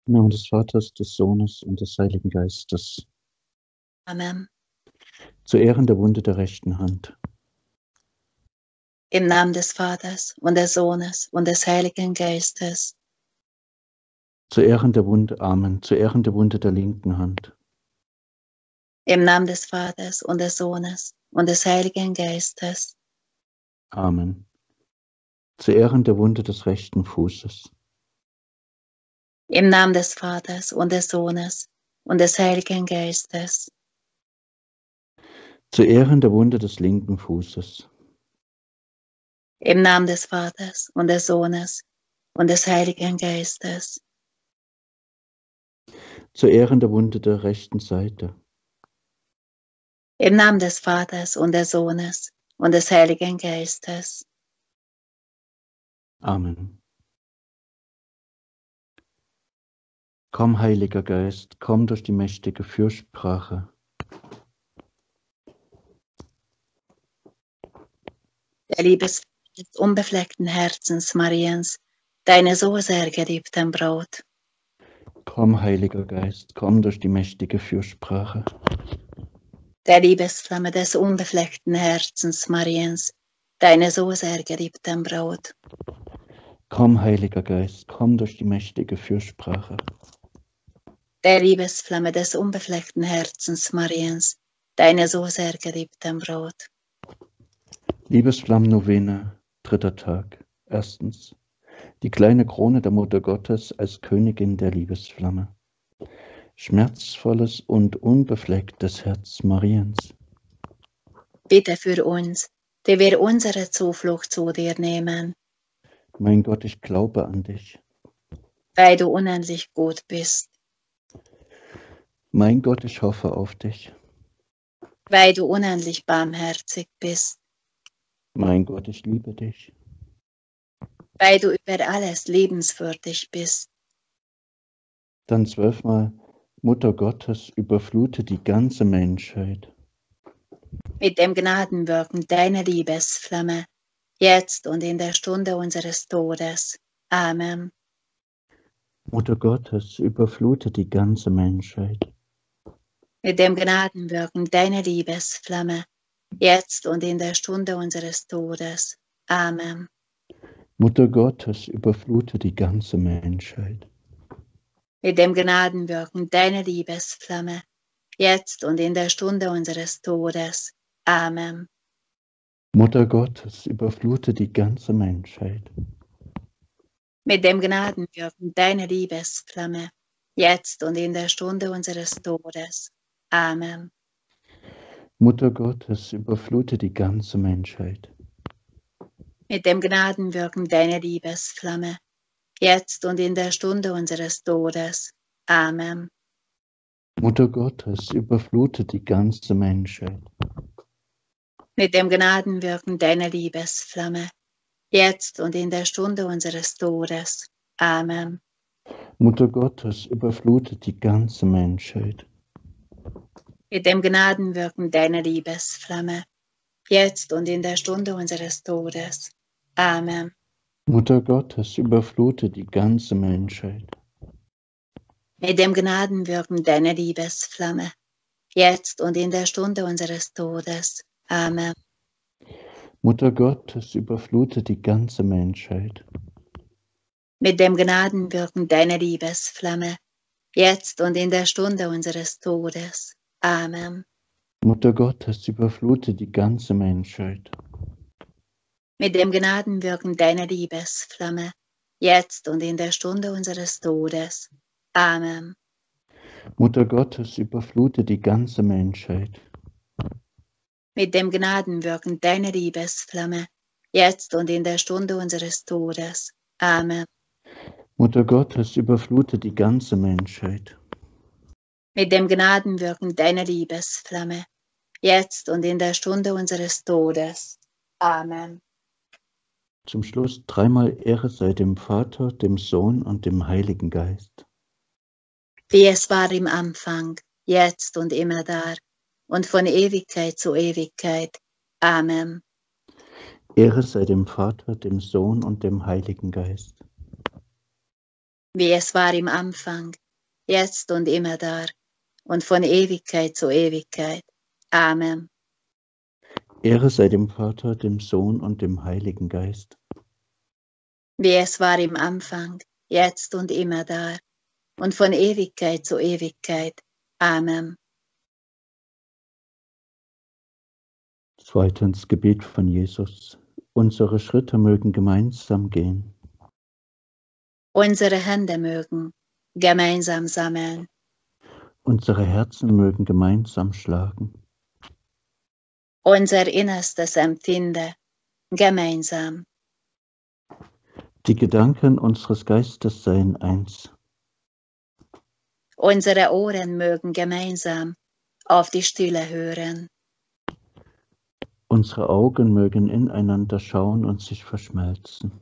Im Namen des Vaters, des Sohnes und des Heiligen Geistes. Amen. Zu Ehren der Wunde der rechten Hand. Im Namen des Vaters und des Sohnes und des Heiligen Geistes. Zu Ehren der Wunde, Amen. Zu Ehren der Wunde der linken Hand. Im Namen des Vaters und des Sohnes und des Heiligen Geistes. Amen. Zu Ehren der Wunde des rechten Fußes. Im Namen des Vaters und des Sohnes und des Heiligen Geistes. Zu Ehren der Wunde des linken Fußes. Im Namen des Vaters und des Sohnes und des Heiligen Geistes. Zu Ehren der Wunde der rechten Seite. Im Namen des Vaters und des Sohnes und des Heiligen Geistes. Amen. Komm, Heiliger Geist, komm durch die mächtige Fürsprache. Der Liebesfreude des unbefleckten Herzens Mariens, deine so sehr geliebten Braut. Komm, Heiliger Geist, komm durch die mächtige Fürsprache. Der Liebesflamme des unbefleckten Herzens Mariens, deine so sehr geliebten Braut. Komm, Heiliger Geist, komm durch die mächtige Fürsprache. Der Liebesflamme des unbefleckten Herzens Mariens, deine so sehr geliebten Braut. Liebesflammennovene, 3. Tag. Erstens. Die kleine Krone der Mutter Gottes als Königin der Liebesflamme. Schmerzvolles und unbeflecktes Herz Mariens. Bitte für uns, die wir unsere Zuflucht zu dir nehmen, Mein Gott, ich glaube an dich. weil du unendlich gut bist, Mein Gott, ich hoffe auf dich. weil du unendlich barmherzig bist, Mein Gott, ich liebe dich. weil du über alles liebenswürdig bist. Dann 12-mal, Mutter Gottes, überflute die ganze Menschheit. Mit dem Gnadenwirken deiner Liebesflamme, jetzt und in der Stunde unseres Todes. Amen. Mutter Gottes, überflute die ganze Menschheit. Mit dem Gnadenwirken deiner Liebesflamme, jetzt und in der Stunde unseres Todes. Amen. Mutter Gottes, überflute die ganze Menschheit. Mit dem Gnadenwirken deiner Liebesflamme, jetzt und in der Stunde unseres Todes. Amen. Mutter Gottes, überflute die ganze Menschheit. Mit dem Gnadenwirken deiner Liebesflamme, jetzt und in der Stunde unseres Todes. Amen. Mutter Gottes, überflute die ganze Menschheit. Mit dem Gnadenwirken deiner Liebesflamme, jetzt und in der Stunde unseres Todes. Amen. Mutter Gottes, überflute die ganze Menschheit. Mit dem Gnadenwirken deiner Liebesflamme, jetzt und in der Stunde unseres Todes. Amen. Mutter Gottes, überflute die ganze Menschheit. Mit dem Gnadenwirken deiner Liebesflamme, jetzt und in der Stunde unseres Todes. Amen. Mutter Gottes, überflute die ganze Menschheit. Mit dem Gnadenwirken deiner Liebesflamme, jetzt und in der Stunde unseres Todes. Amen. Mutter Gottes, überflute die ganze Menschheit. Mit dem Gnadenwirken deiner Liebesflamme, jetzt und in der Stunde unseres Todes. Amen. Mutter Gottes, überflute die ganze Menschheit. Mit dem Gnadenwirken deiner Liebesflamme, jetzt und in der Stunde unseres Todes. Amen. Mutter Gottes, überflute die ganze Menschheit. Mit dem Gnadenwirken deiner Liebesflamme, jetzt und in der Stunde unseres Todes. Amen. Mutter Gottes, überflute die ganze Menschheit. Mit dem Gnadenwirken deiner Liebesflamme, jetzt und in der Stunde unseres Todes. Amen. Zum Schluss 3-mal Ehre sei dem Vater, dem Sohn und dem Heiligen Geist. Wie es war im Anfang, jetzt und immer da und von Ewigkeit zu Ewigkeit. Amen. Ehre sei dem Vater, dem Sohn und dem Heiligen Geist. wie es war im Anfang, jetzt und immerdar und von Ewigkeit zu Ewigkeit. Amen. Ehre sei dem Vater, dem Sohn und dem Heiligen Geist. Wie es war im Anfang, jetzt und immerdar und von Ewigkeit zu Ewigkeit. Amen. Zweitens Gebet von Jesus. Unsere Schritte mögen gemeinsam gehen. Unsere Hände mögen gemeinsam sammeln. Unsere Herzen mögen gemeinsam schlagen. Unser Innerstes empfinde gemeinsam. Die Gedanken unseres Geistes seien eins. Unsere Ohren mögen gemeinsam auf die Stille hören. Unsere Augen mögen ineinander schauen und sich verschmelzen.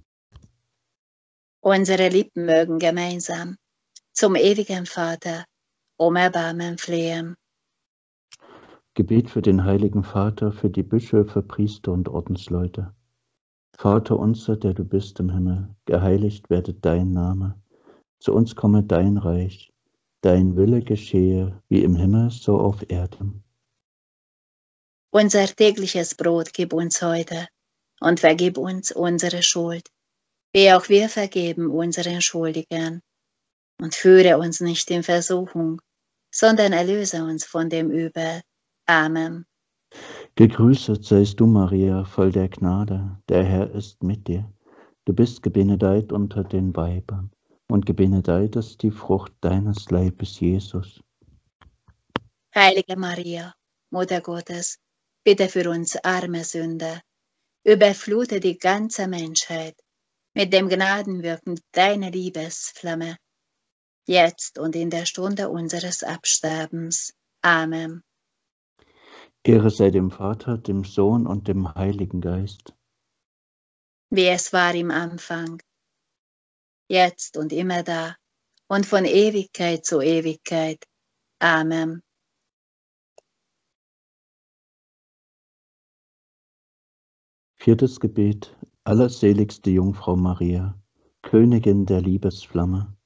Unsere Lippen mögen gemeinsam zum ewigen Vater um Erbarmen flehen. Gebet für den Heiligen Vater, für die Bischöfe, Priester und Ordensleute. Vater unser, der du bist im Himmel, geheiligt werde dein Name. Zu uns komme dein Reich. Dein Wille geschehe, wie im Himmel, so auf Erden. Unser tägliches Brot gib uns heute und vergib uns unsere Schuld, wie auch wir vergeben unseren Schuldigern. Und führe uns nicht in Versuchung, sondern erlöse uns von dem Übel. Amen. Gegrüßet seist du, Maria, voll der Gnade, der Herr ist mit dir. Du bist gebenedeit unter den Weibern, und gebenedeit ist die Frucht deines Leibes, Jesus. Heilige Maria, Mutter Gottes, bitte für uns arme Sünder, überflute die ganze Menschheit mit dem Gnadenwirken deiner Liebesflamme, jetzt und in der Stunde unseres Absterbens. Amen. Ehre sei dem Vater, dem Sohn und dem Heiligen Geist. Wie es war im Anfang, jetzt und immerdar und von Ewigkeit zu Ewigkeit. Amen. Viertes Gebet, allerseligste Jungfrau Maria, Königin der Liebesflamme.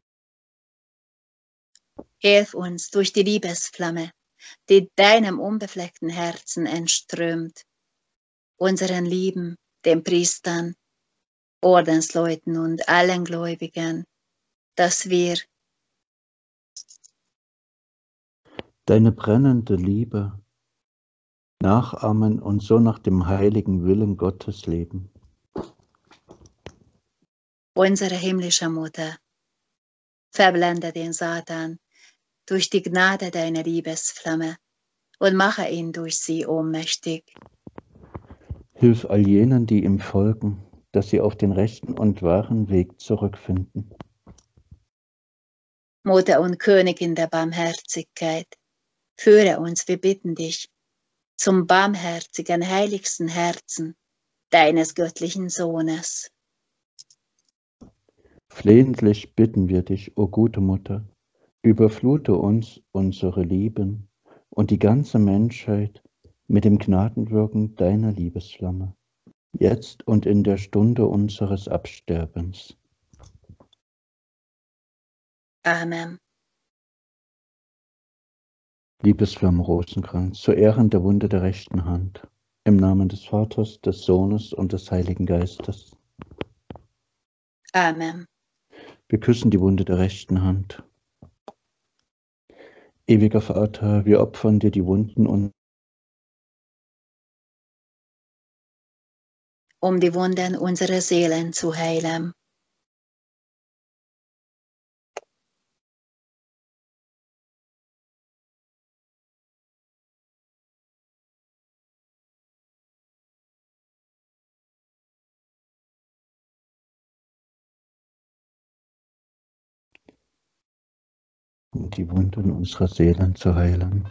Hilf uns durch die Liebesflamme, die deinem unbefleckten Herzen entströmt, unseren Lieben, den Priestern, Ordensleuten und allen Gläubigen, dass wir Deine brennende Liebe nachahmen und so nach dem heiligen Willen Gottes leben. unsere himmlische Mutter, verblende den Satan durch die Gnade deiner Liebesflamme und mache ihn durch sie ohnmächtig. Hilf all jenen, die ihm folgen, dass sie auf den rechten und wahren Weg zurückfinden. Mutter und Königin der Barmherzigkeit, führe uns, wir bitten dich, zum barmherzigen, heiligsten Herzen deines göttlichen Sohnes. Flehentlich bitten wir dich, o gute Mutter, überflute uns, unsere Lieben und die ganze Menschheit mit dem Gnadenwirken deiner Liebesflamme, jetzt und in der Stunde unseres Absterbens. Amen. Liebesflamme Rosenkranz, zu Ehren der Wunde der rechten Hand, im Namen des Vaters, des Sohnes und des Heiligen Geistes. Amen. Wir küssen die Wunde der rechten Hand. Ewiger Vater, wir opfern dir die Wunden und um die Wunden unserer Seelen zu heilen. die Wunden unserer Seelen zu heilen.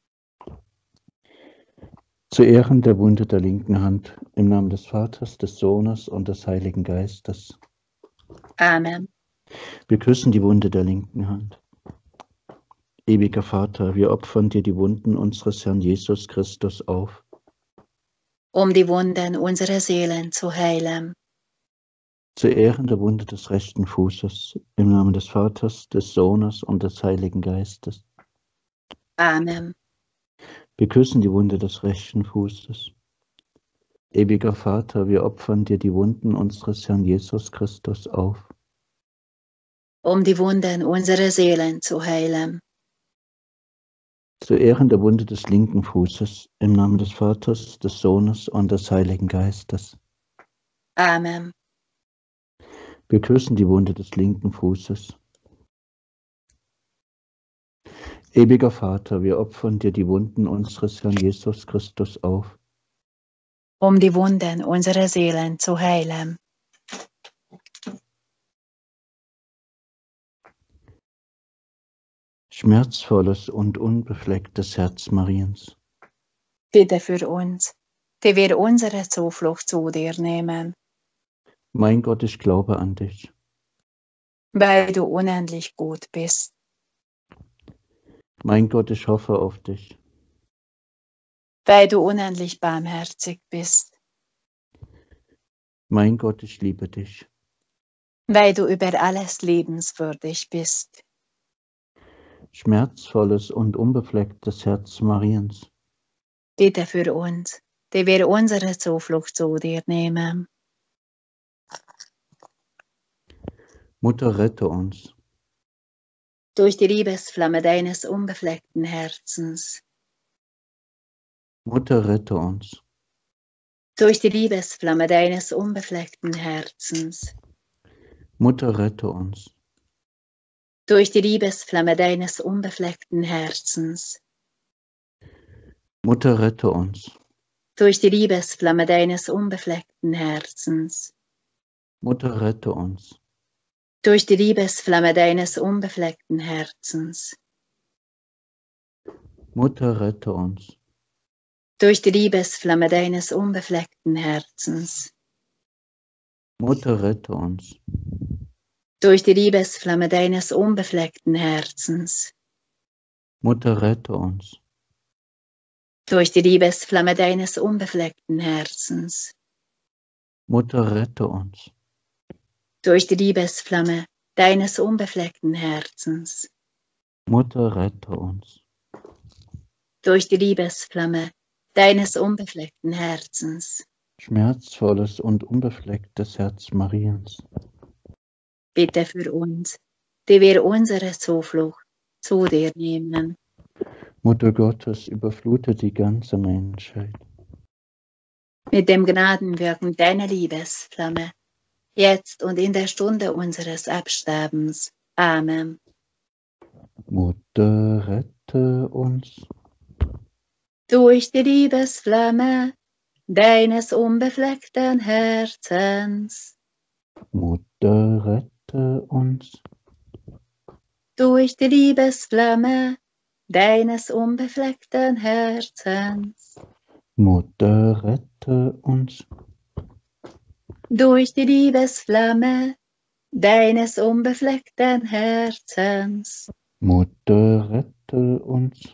Zu Ehren der Wunde der linken Hand, im Namen des Vaters, des Sohnes und des Heiligen Geistes. Amen. Wir küssen die Wunde der linken Hand. Ewiger Vater, wir opfern dir die Wunden unseres Herrn Jesus Christus auf, um die Wunden unserer Seelen zu heilen. zu Ehren der Wunde des rechten Fußes, im Namen des Vaters, des Sohnes und des Heiligen Geistes. Amen. Wir küssen die Wunde des rechten Fußes. Ewiger Vater, wir opfern dir die Wunden unseres Herrn Jesus Christus auf, Um die Wunden unserer Seelen zu heilen. zu Ehren der Wunde des linken Fußes, im Namen des Vaters, des Sohnes und des Heiligen Geistes. Amen. Wir küssen die Wunde des linken Fußes. Ewiger Vater, wir opfern dir die Wunden unseres Herrn Jesus Christus auf, Um die Wunden unserer Seelen zu heilen. schmerzvolles und unbeflecktes Herz Mariens. Bitte für uns, die wir unsere Zuflucht zu dir nehmen, Mein Gott, ich glaube an dich. weil du unendlich gut bist. Mein Gott, ich hoffe auf dich. Weil du unendlich barmherzig bist. Mein Gott, ich liebe dich. Weil du über alles liebenswürdig bist. Schmerzvolles und unbeflecktes Herz Mariens. Bitte für uns, die wir unsere Zuflucht zu dir nehmen. Mutter, rette uns. Durch die Liebesflamme deines unbefleckten Herzens. Mutter, rette uns. Durch die Liebesflamme deines unbefleckten Herzens. Mutter, rette uns. Durch die Liebesflamme deines unbefleckten Herzens. Mutter, rette uns. Durch die Liebesflamme deines unbefleckten Herzens. Mutter, rette uns. Durch die Liebesflamme deines unbefleckten Herzens. Mutter, rette uns. Durch die Liebesflamme deines unbefleckten Herzens. Mutter, rette uns. Durch die Liebesflamme deines unbefleckten Herzens. Mutter, rette uns. Durch die Liebesflamme deines unbefleckten Herzens. Mutter, rette uns. Durch die Liebesflamme deines unbefleckten Herzens. Mutter, rette uns. Durch die Liebesflamme deines unbefleckten Herzens. Schmerzvolles und unbeflecktes Herz Mariens. Bitte für uns, die wir unsere Zuflucht zu dir nehmen. Mutter Gottes, überflute die ganze Menschheit. Mit dem Gnadenwirken deiner Liebesflamme, jetzt und in der Stunde unseres Absterbens. Amen. Mutter, rette uns. Durch die Liebesflamme deines unbefleckten Herzens. Mutter, rette uns. Durch die Liebesflamme deines unbefleckten Herzens. Mutter, rette uns. Durch die Liebesflamme deines unbefleckten Herzens. Mutter, rette uns.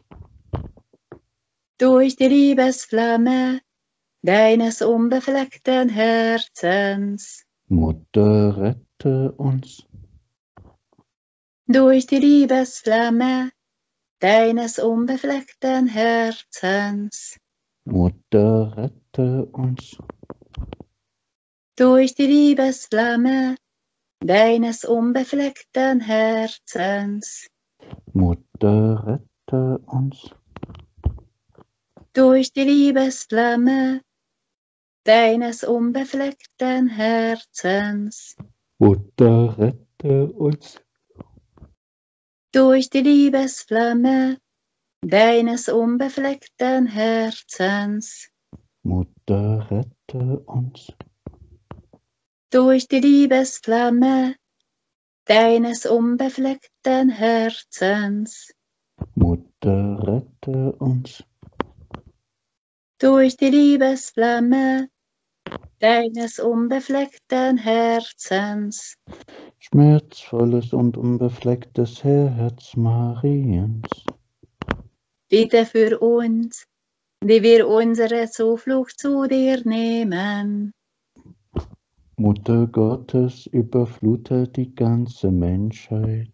Durch die Liebesflamme deines unbefleckten Herzens. Mutter, rette uns. Durch die Liebesflamme deines unbefleckten Herzens. Mutter, rette uns. Durch die Liebesflamme deines unbefleckten Herzens. Mutter, rette uns. Durch die Liebesflamme deines unbefleckten Herzens. Mutter, rette uns. Durch die Liebesflamme deines unbefleckten Herzens. Mutter, rette uns. Durch die Liebesflamme deines unbefleckten Herzens. Mutter, rette uns. Durch die Liebesflamme deines unbefleckten Herzens. Schmerzvolles und unbeflecktes Herz Mariens. Bitte für uns, die wir unsere Zuflucht zu dir nehmen. Mutter Gottes, überflute die ganze Menschheit.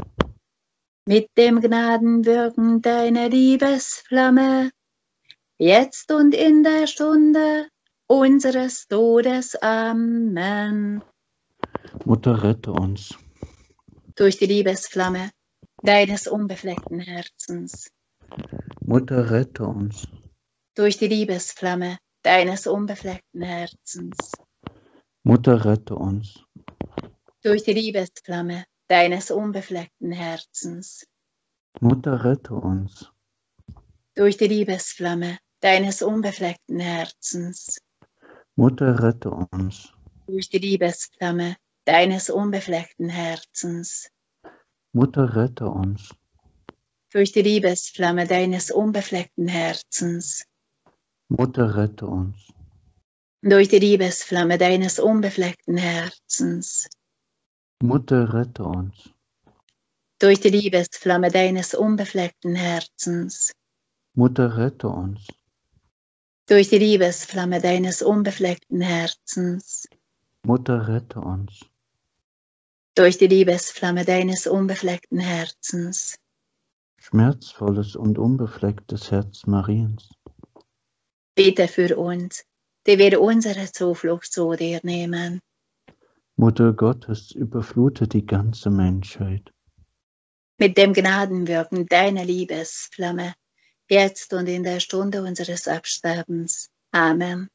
Mit dem Gnadenwirken deiner Liebesflamme, jetzt und in der Stunde unseres Todes. Amen. Mutter, rette uns. Durch die Liebesflamme deines unbefleckten Herzens. Mutter, rette uns. Durch die Liebesflamme deines unbefleckten Herzens. Mutter, rette uns. Durch die Liebesflamme deines unbefleckten Herzens. Mutter, rette uns. Durch die Liebesflamme deines unbefleckten Herzens. Mutter, rette uns. Durch die Liebesflamme deines unbefleckten Herzens. Mutter, rette uns. Durch die Liebesflamme deines unbefleckten Herzens. Mutter, rette uns. Durch die Liebesflamme deines unbefleckten Herzens. Mutter, rette uns. Durch die Liebesflamme deines unbefleckten Herzens. Mutter, rette uns. Durch die Liebesflamme deines unbefleckten Herzens. Mutter, rette uns. Durch die Liebesflamme deines unbefleckten Herzens. Schmerzvolles und unbeflecktes Herz Mariens. Bitte für uns, die wir unsere Zuflucht zu dir nehmen. Mutter Gottes, überflute die ganze Menschheit. Mit dem Gnadenwirken deiner Liebesflamme, jetzt und in der Stunde unseres Absterbens. Amen.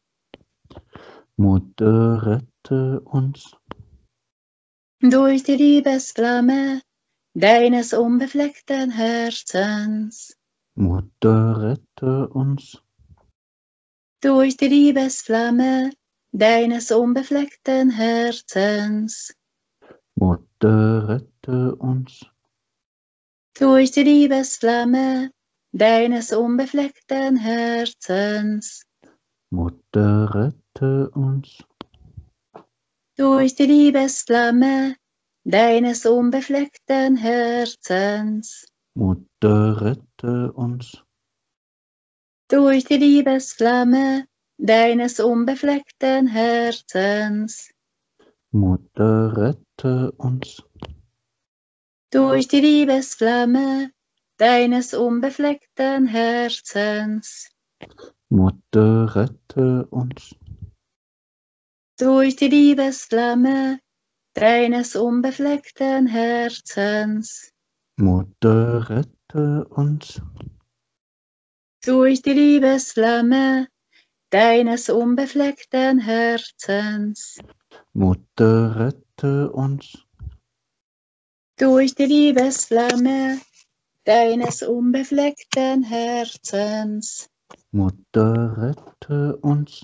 Mutter, rette uns. Durch die Liebesflamme deines unbefleckten Herzens. Mutter, rette uns. Durch die Liebesflamme deines unbefleckten Herzens. Mutter, rette uns. Durch die Liebesflamme deines unbefleckten Herzens. Mutter, rette uns. Durch die Liebesflamme deines unbefleckten Herzens. Mutter, rette uns. Durch die Liebesflamme deines unbefleckten Herzens. Mutter, rette uns. Durch die Liebesflamme deines unbefleckten Herzens. Mutter, rette uns. Durch die Liebesflamme deines unbefleckten Herzens. Mutter, rette uns. Durch die Liebesflamme deines unbefleckten Herzens. Mutter, rette uns. Durch die Liebesflamme deines unbefleckten Herzens. Mutter, rette uns.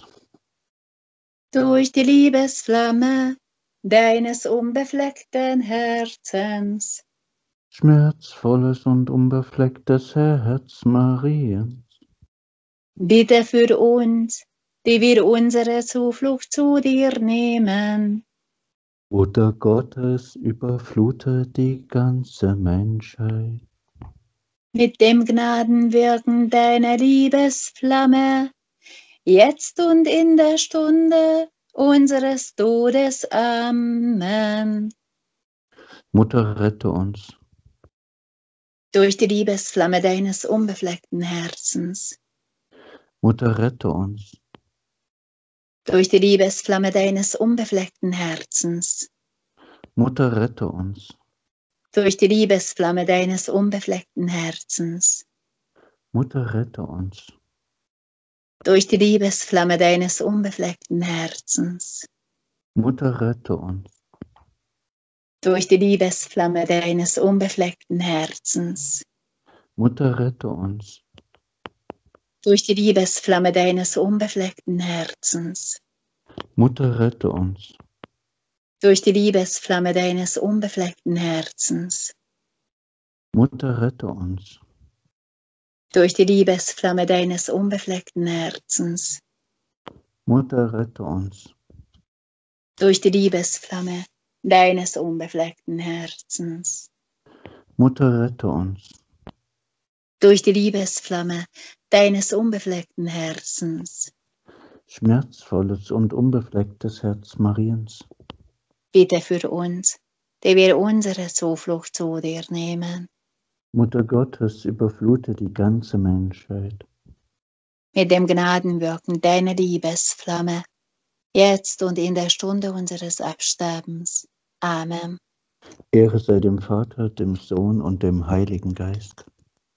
Durch die Liebesflamme deines unbefleckten Herzens. Schmerzvolles und unbeflecktes Herz Mariens. Bitte für uns, die wir unsere Zuflucht zu dir nehmen. Mutter Gottes, überflute die ganze Menschheit. Mit dem Gnadenwirken deiner Liebesflamme, jetzt und in der Stunde unseres Todes. Amen. Mutter, rette uns. Durch die Liebesflamme deines unbefleckten Herzens. Mutter, rette uns. Durch die Liebesflamme deines unbefleckten Herzens. Mutter, rette uns. Durch die Liebesflamme deines unbefleckten Herzens. Mutter, rette uns. Durch die Liebesflamme deines unbefleckten Herzens. Mutter, rette uns. Durch die Liebesflamme deines unbefleckten Herzens. Mutter, rette uns. Durch die Liebesflamme deines unbefleckten Herzens. Mutter, rette uns. Durch die Liebesflamme deines unbefleckten Herzens. Mutter, rette uns. Durch die Liebesflamme deines unbefleckten Herzens. Mutter, rette uns. Durch die Liebesflamme deines unbefleckten Herzens. Mutter, rette uns. Durch die Liebesflamme deines unbefleckten Herzens. schmerzvolles und unbeflecktes Herz Mariens, Bitte für uns, die wir unsere Zuflucht zu dir nehmen. Mutter Gottes, überflute die ganze Menschheit. Mit dem Gnadenwirken deiner Liebesflamme, jetzt und in der Stunde unseres Absterbens. Amen. Ehre sei dem Vater, dem Sohn und dem Heiligen Geist.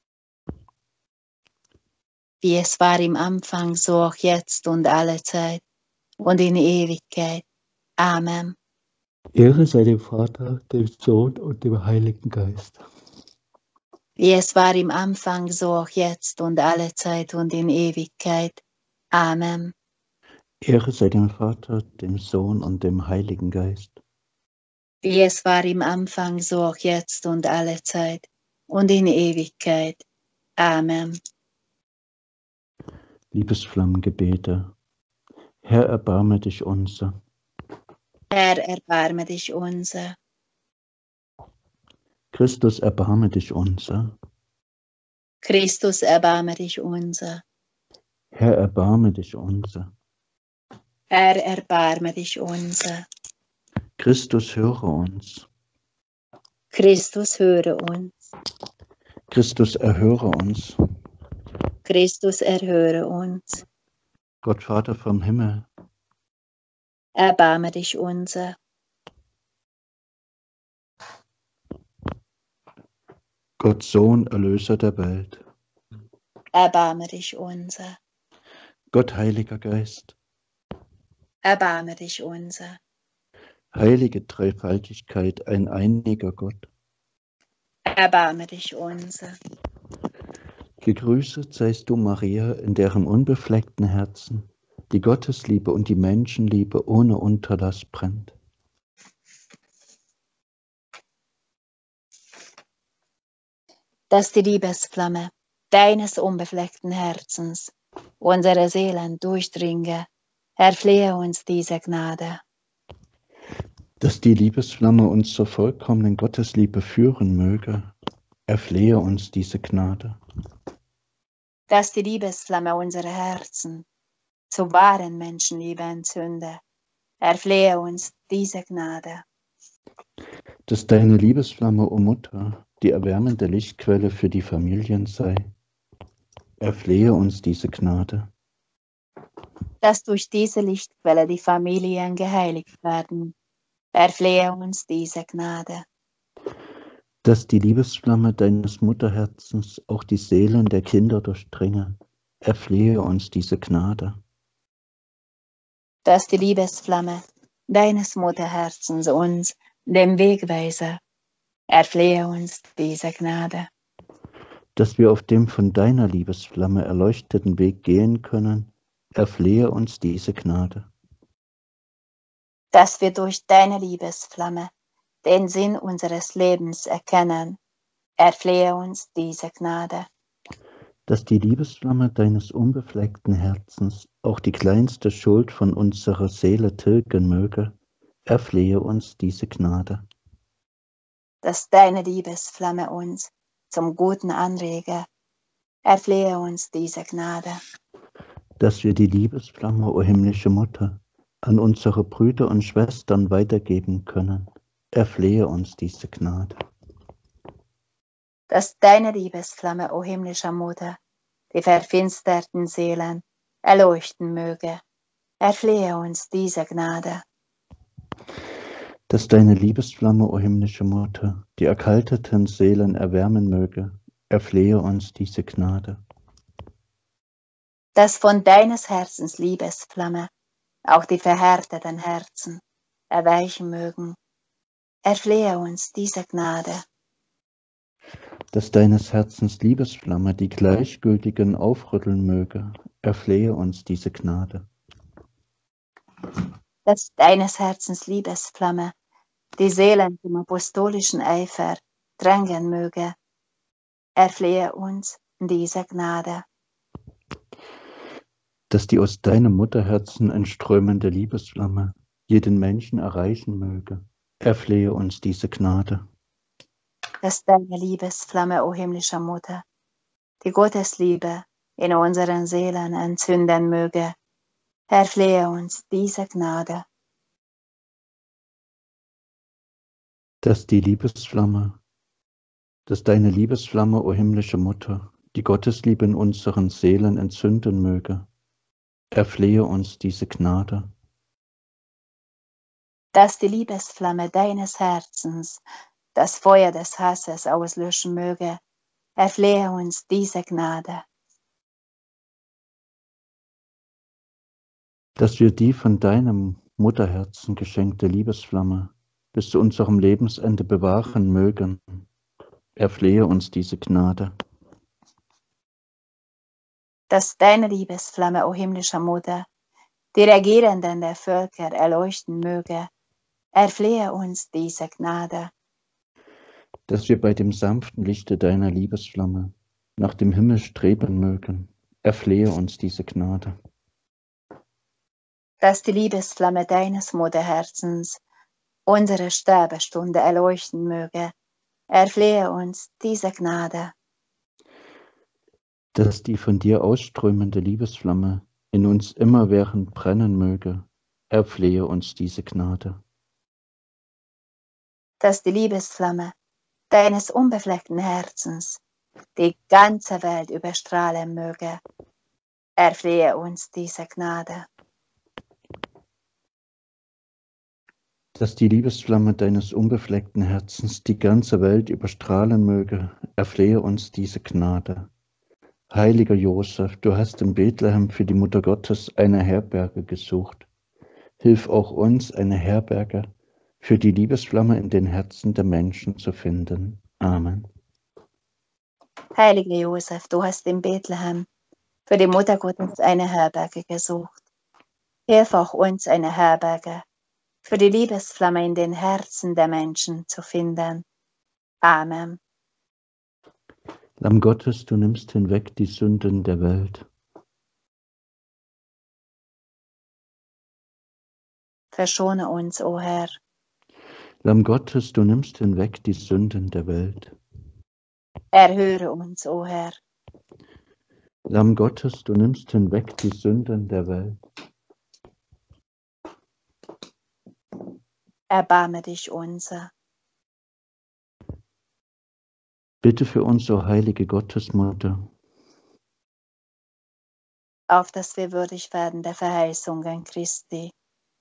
Wie es war im Anfang, so auch jetzt und alle Zeit und in Ewigkeit. Amen. Ehre sei dem Vater, dem Sohn und dem Heiligen Geist. Wie es war im Anfang, so auch jetzt und alle Zeit und in Ewigkeit. Amen. Ehre sei dem Vater, dem Sohn und dem Heiligen Geist. Wie es war im Anfang, so auch jetzt und alle Zeit und in Ewigkeit. Amen. Liebesflammengebete. Herr, erbarme dich unser. Herr, erbarme dich unser. Christus, erbarme dich unser. Christus, erbarme dich unser. Herr, erbarme dich unser. Herr, erbarme dich unser. Christus, höre uns. Christus, höre uns. Christus, erhöre uns. Christus, erhöre uns. Gott Vater vom Himmel, Erbarme dich unser. Gott Sohn, Erlöser der Welt, Erbarme dich unser. Gott Heiliger Geist, Erbarme dich unser. heilige Dreifaltigkeit, ein einiger Gott, Erbarme dich unser. gegrüßet seist du, Maria, in deren unbefleckten Herzen die Gottesliebe und die Menschenliebe ohne Unterlass brennt. Dass die Liebesflamme deines unbefleckten Herzens unsere Seelen durchdringe, erflehe uns diese Gnade. Dass die Liebesflamme uns zur vollkommenen Gottesliebe führen möge, erflehe uns diese Gnade. Dass die Liebesflamme unsere Herzen zur wahren Menschenliebe entzünde, erflehe uns diese Gnade. Dass deine Liebesflamme, o Mutter, die erwärmende Lichtquelle für die Familien sei, erflehe uns diese Gnade. Dass durch diese Lichtquelle die Familien geheiligt werden, erflehe uns diese Gnade. Dass die Liebesflamme deines Mutterherzens auch die Seelen der Kinder durchdringe, erflehe uns diese Gnade. Dass die Liebesflamme deines Mutterherzens uns den Weg weise, erflehe uns diese Gnade. Dass wir auf dem von deiner Liebesflamme erleuchteten Weg gehen können, erflehe uns diese Gnade. Dass wir durch deine Liebesflamme den Sinn unseres Lebens erkennen, erflehe uns diese Gnade. Dass die Liebesflamme deines unbefleckten Herzens auch die kleinste Schuld von unserer Seele tilgen möge, erflehe uns diese Gnade. Dass deine Liebesflamme uns zum Guten anrege, erflehe uns diese Gnade. Dass wir die Liebesflamme, o himmlische Mutter, an unsere Brüder und Schwestern weitergeben können, erflehe uns diese Gnade. Dass deine Liebesflamme, o himmlischer Mutter, die verfinsterten Seelen erleuchten möge, erflehe uns diese Gnade. Dass deine Liebesflamme, o himmlische Mutter, die erkalteten Seelen erwärmen möge, erflehe uns diese Gnade. Dass von deines Herzens Liebesflamme auch die verhärteten Herzen erweichen mögen, erflehe uns diese Gnade. Dass deines Herzens Liebesflamme die Gleichgültigen aufrütteln möge, erflehe uns diese Gnade. Dass deines Herzens Liebesflamme die Seelen zum apostolischen Eifer drängen möge, erflehe uns diese Gnade. Dass die aus deinem Mutterherzen entströmende Liebesflamme jeden Menschen erreichen möge, erflehe uns diese Gnade. Dass deine Liebesflamme, o himmlischer Mutter, die Gottesliebe in unseren Seelen entzünden möge, Erflehe uns diese Gnade. Dass deine Liebesflamme, o himmlische Mutter, die Gottesliebe in unseren Seelen entzünden möge. Erflehe uns diese Gnade. Dass die Liebesflamme deines Herzens das Feuer des Hasses auslöschen möge. Erflehe uns diese Gnade. Dass wir die von deinem Mutterherzen geschenkte Liebesflamme bis zu unserem Lebensende bewahren mögen. Erflehe uns diese Gnade. Dass deine Liebesflamme, o himmlischer Mutter, die Regierenden der Völker erleuchten möge. Erflehe uns diese Gnade. Dass wir bei dem sanften Lichte deiner Liebesflamme nach dem Himmel streben mögen. Erflehe uns diese Gnade. Dass die Liebesflamme deines Mutterherzens unsere Sterbestunde erleuchten möge. Erflehe uns diese Gnade. Dass die von dir ausströmende Liebesflamme in uns immerwährend brennen möge. Erflehe uns diese Gnade. Dass die Liebesflamme deines unbefleckten Herzens die ganze Welt überstrahlen möge. Erflehe uns diese Gnade. Dass die Liebesflamme deines unbefleckten Herzens die ganze Welt überstrahlen möge, erflehe uns diese Gnade. Heiliger Josef, du hast in Bethlehem für die Mutter Gottes eine Herberge gesucht. Hilf auch uns, eine Herberge für die Liebesflamme in den Herzen der Menschen zu finden. Amen. Heiliger Josef, du hast in Bethlehem für die Mutter Gottes eine Herberge gesucht. Hilf auch uns, eine Herberge für die Liebesflamme in den Herzen der Menschen zu finden. Amen. Lamm Gottes, du nimmst hinweg die Sünden der Welt. Verschone uns, o Herr. Lamm Gottes, du nimmst hinweg die Sünden der Welt. Erhöre uns, o Herr. Lamm Gottes, du nimmst hinweg die Sünden der Welt. Erbarme dich unser. Bitte für uns, o heilige Gottesmutter, auf dass wir würdig werden der Verheißungen Christi.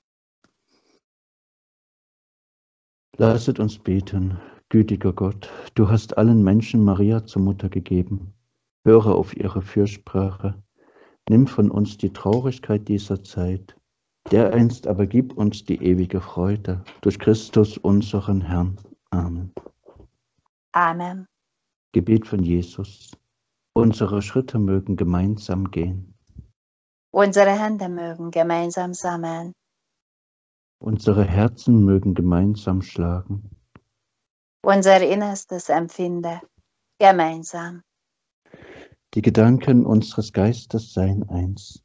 lasset uns beten. Gütiger Gott, du hast allen Menschen Maria zur Mutter gegeben. Höre auf ihre Fürsprache. Nimm von uns die Traurigkeit dieser Zeit. Dereinst aber gib uns die ewige Freude. Durch Christus, unseren Herrn. Amen. Amen. Gebet von Jesus. Unsere Schritte mögen gemeinsam gehen. Unsere Hände mögen gemeinsam sammeln. Unsere Herzen mögen gemeinsam schlagen. Unser Innerstes empfinde gemeinsam. Die Gedanken unseres Geistes seien eins.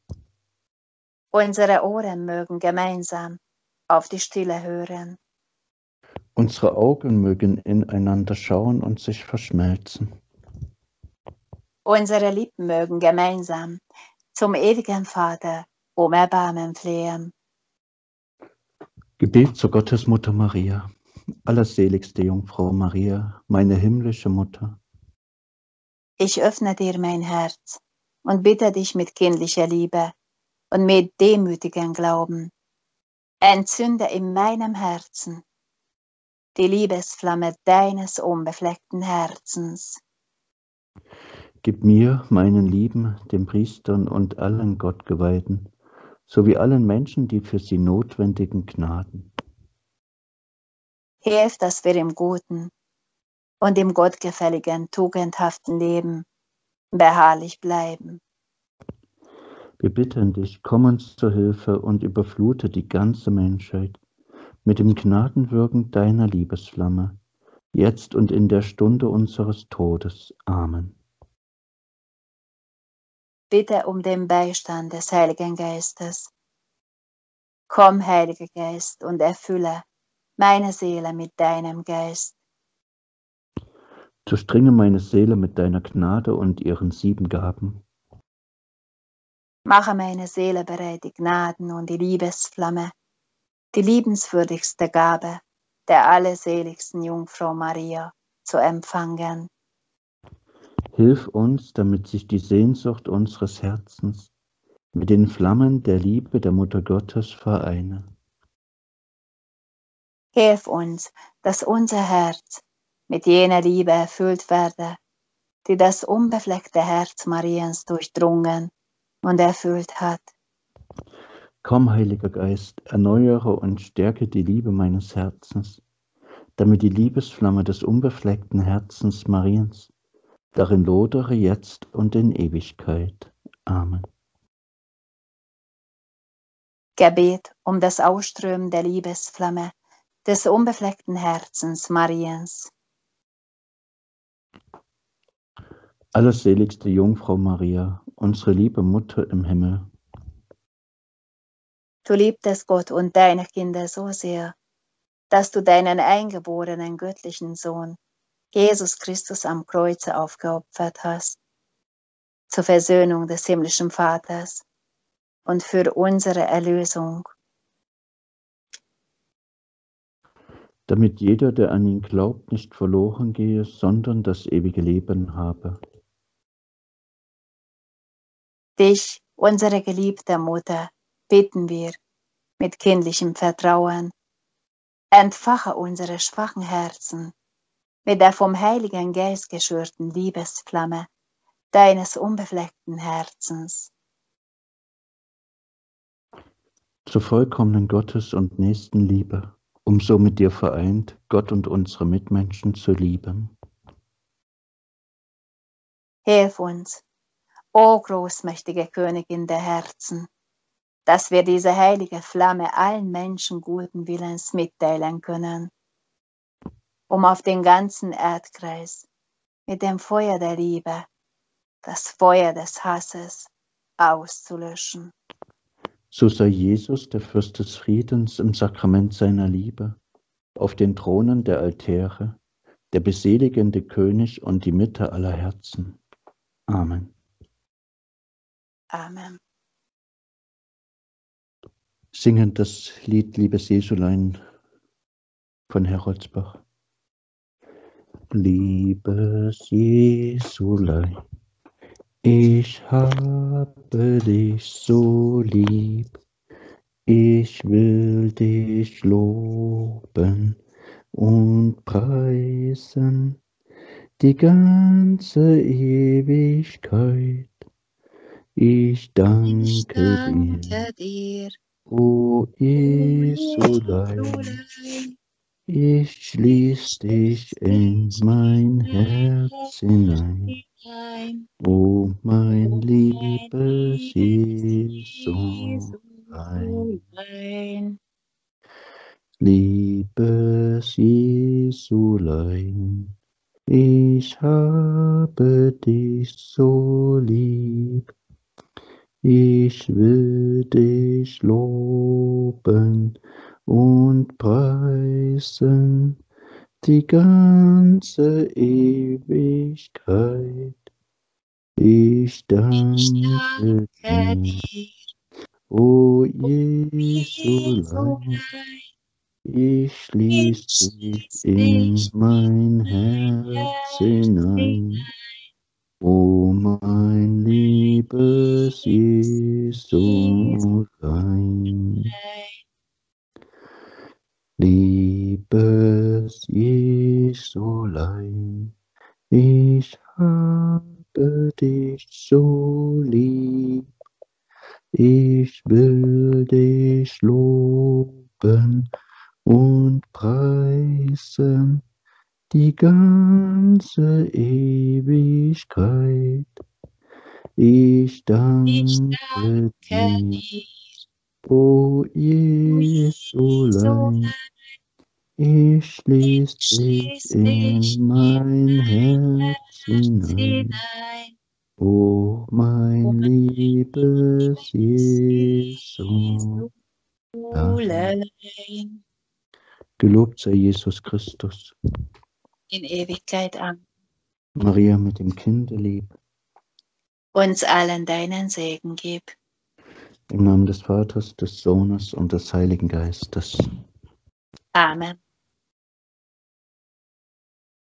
Unsere Ohren mögen gemeinsam auf die Stille hören. Unsere Augen mögen ineinander schauen und sich verschmelzen. Unsere Lippen mögen gemeinsam zum ewigen Vater um Erbarmen flehen. Gebet zur Gottesmutter Maria, allerseligste Jungfrau Maria, meine himmlische Mutter. Ich öffne dir mein Herz und bitte dich mit kindlicher Liebe und mit demütigem Glauben. Entzünde in meinem Herzen die Liebesflamme deines unbefleckten Herzens. Gib mir, meinen Lieben, den Priestern und allen Gottgeweihten, sowie allen Menschen die für sie notwendigen Gnaden. Hilf, dass wir im guten und im gottgefälligen, tugendhaften Leben beharrlich bleiben. Wir bitten dich, komm uns zur Hilfe und überflute die ganze Menschheit mit dem Gnadenwirken deiner Liebesflamme, jetzt und in der Stunde unseres Todes. Amen. Bitte um den Beistand des Heiligen Geistes. Komm, Heiliger Geist, und erfülle meine Seele mit deinem Geist. Durchdringe meine Seele mit deiner Gnade und ihren 7 Gaben. Mache meine Seele bereit, die Gnaden und die Liebesflamme, die liebenswürdigste Gabe der allerseligsten Jungfrau Maria zu empfangen. Hilf uns, damit sich die Sehnsucht unseres Herzens mit den Flammen der Liebe der Mutter Gottes vereine. Hilf uns, dass unser Herz mit jener Liebe erfüllt werde, die das unbefleckte Herz Mariens durchdrungen und erfüllt hat. Komm, Heiliger Geist, erneuere und stärke die Liebe meines Herzens, damit die Liebesflamme des unbefleckten Herzens Mariens darin lodere jetzt und in Ewigkeit. Amen. Gebet um das Ausströmen der Liebesflamme des unbefleckten Herzens Mariens. Allerseligste Jungfrau Maria, unsere liebe Mutter im Himmel, Du liebtest Gott und deine Kinder so sehr, dass du deinen eingeborenen göttlichen Sohn, Jesus Christus, am Kreuze aufgeopfert hast, zur Versöhnung des himmlischen Vaters und für unsere Erlösung. damit jeder, der an ihn glaubt, nicht verloren gehe, sondern das ewige Leben habe. Dich, unsere geliebte Mutter, bitten wir mit kindlichem Vertrauen. Entfache unsere schwachen Herzen mit der vom Heiligen Geist geschürten Liebesflamme deines unbefleckten Herzens. Zur vollkommenen Gottes- und Nächstenliebe, um so mit dir vereint, Gott und unsere Mitmenschen zu lieben. Hilf uns, o großmächtige Königin der Herzen, dass wir diese heilige Flamme allen Menschen guten Willens mitteilen können, um auf den ganzen Erdkreis mit dem Feuer der Liebe das Feuer des Hasses auszulöschen. So sei Jesus, der Fürst des Friedens, im Sakrament seiner Liebe, auf den Thronen der Altäre, der beseligende König und die Mitte aller Herzen. Amen. Amen. Singen das Lied Liebes Jesulein von Heroldsbach. Liebes Jesulein, ich habe dich so lieb, ich will dich loben und preisen die ganze Ewigkeit. Ich danke dir, o Jesulein, ich schließ dich in mein Herz hinein, o mein liebes Jesulein. Liebes Jesulein, ich habe dich so lieb, ich will dich loben und preisen die ganze Ewigkeit. Ich danke dir, o Jesulein, ich schließ dich in mein Herz hinein, o mein liebes Jesulein. Liebes Jesulein, ich habe dich so lieb, ich will dich loben und preisen die ganze Ewigkeit. Ich danke dir, o Jesulein, ich schließ dich in mein Herz hinein, o mein liebes Jesulein. Gelobt sei Jesus Christus. In Ewigkeit. Amen. Maria mit dem Kinde lieb. Uns allen deinen Segen gib. Im Namen des Vaters, des Sohnes und des Heiligen Geistes. Amen.